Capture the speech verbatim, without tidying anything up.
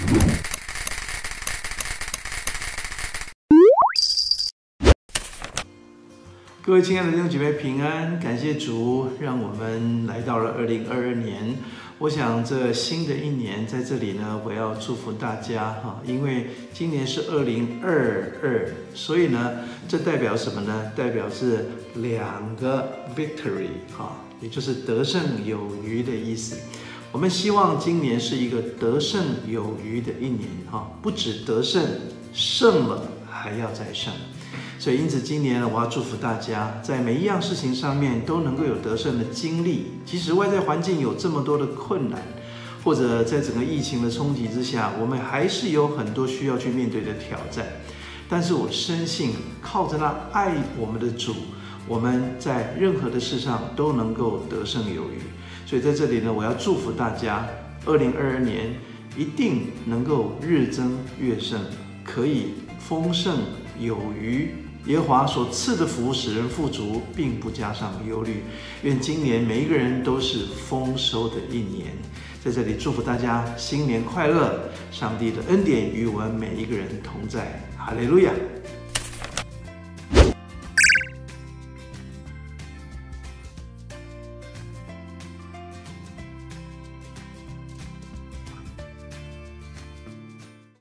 各位亲爱的弟兄姐妹平安，感谢主，让我们来到了二零二二年。我想这新的一年在这里呢，我要祝福大家哈，因为今年是二零二二，所以呢，这代表什么呢？代表是两个 victory 哈，也就是得胜有余的意思。我们希望今年是一个得胜有余的一年哈，不止得胜，胜了还要再胜。所以，因此今年呢，我要祝福大家，在每一样事情上面都能够有得胜的经历。即使外在环境有这么多的困难，或者在整个疫情的冲击之下，我们还是有很多需要去面对的挑战。但是我深信，靠着那爱我们的主，我们在任何的事上都能够得胜有余。所以在这里呢，我要祝福大家，二零二二年一定能够日增月盛，可以丰盛有余。耶和华所赐的福使人富足，并不加上忧虑。愿今年每一个人都是丰收的一年。在这里祝福大家新年快乐，上帝的恩典与我们每一个人同在。哈利路亚。